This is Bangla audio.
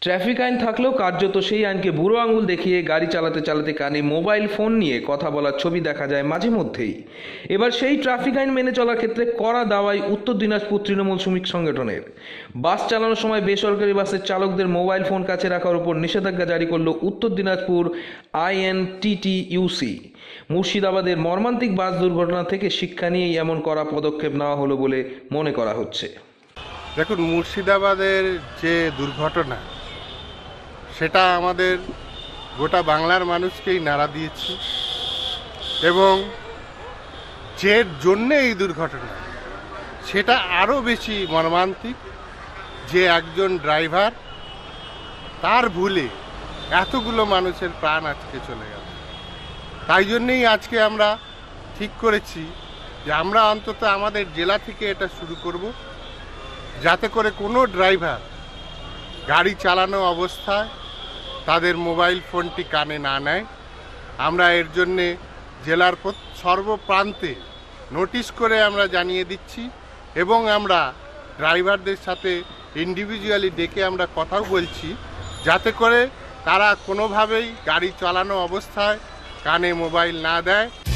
ট্রাফিক আইন থাকলেও কার্যত সেই আইনকে বুড়ো আঙুল দেখিয়ে গাড়ি চালাতে চালাতে কানে মোবাইল ফোন নিয়ে কথা বলার ছবি দেখা যায় মাঝে মধ্যেই। এবার সেই ট্রাফিক আইন মেনে চলার ক্ষেত্রে কড়া দাওয়াই উত্তর দিনাজপুর তৃণমূল শ্রমিক সংগঠনের। বাস চালানোর সময় বেসরকারি বাসের চালকদের মোবাইল ফোন কাছে রাখার উপর নিষেধাজ্ঞা জারি করল উত্তর দিনাজপুর INTTUC। মুর্শিদাবাদের মর্মান্তিক বাস দুর্ঘটনা থেকে শিক্ষা নিয়েই এমন কড়া পদক্ষেপ নেওয়া হলো বলে মনে করা হচ্ছে। দেখুন, মুর্শিদাবাদের যে দুর্ঘটনা সেটা আমাদের গোটা বাংলার মানুষকেই নাড়া দিয়েছে, এবং যে জন্যে এই দুর্ঘটনা সেটা আরও বেশি মর্মান্তিক যে একজন ড্রাইভার তার ভুলে এতগুলো মানুষের প্রাণ আজকে চলে গেল। তাই জন্যেই আজকে আমরা ঠিক করেছি যে আমরা অন্তত আমাদের জেলা থেকে এটা শুরু করব, যাতে করে কোনো ড্রাইভার গাড়ি চালানো অবস্থায় তাদের মোবাইল ফোনটি কানে না নেয়। আমরা এর জন্যে জেলার সর্বপ্রান্তে নোটিশ করে আমরা জানিয়ে দিচ্ছি, এবং আমরা ড্রাইভারদের সাথে ইন্ডিভিজুয়ালি ডেকে আমরা কথাও বলছি, যাতে করে তারা কোনোভাবেই গাড়ি চালানো অবস্থায় কানে মোবাইল না দেয়।